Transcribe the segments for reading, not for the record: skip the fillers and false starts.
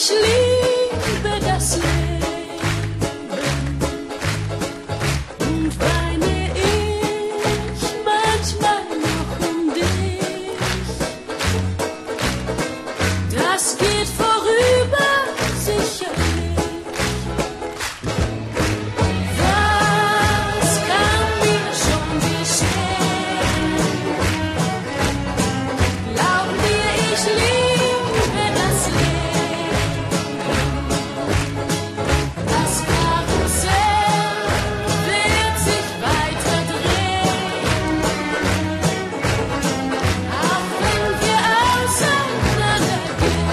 ich liebe das Leben und weine ich manchmal noch um dich. Das geht vorüber, sicherlich. Was kann mir schon geschehen? Glaub mir, ich liebe das Leben. Das Karussell wird sich weiter drehen, auch wenn wir auseinandergehen.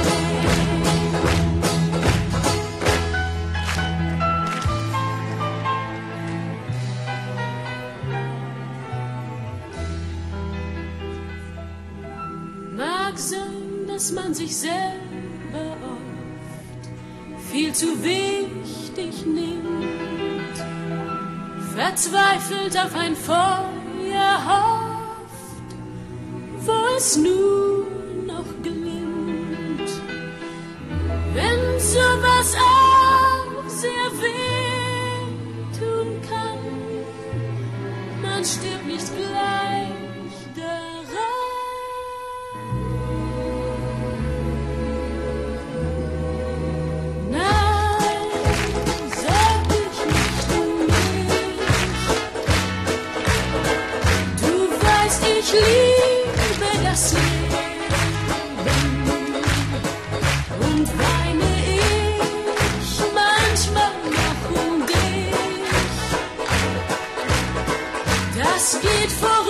Mag sein, dass man sich selber oft viel zu wichtig nimmt, verzweifelt auf ein Feuer hofft, wo es nur noch glimmt. Wenn sowas auch sehr weh tun kann, man stirbt nicht gleich daran. Nein, sag dich nicht um mich. Du weißt, ich liebe das Leben und weine ich manchmal noch um dich. Das geht voran.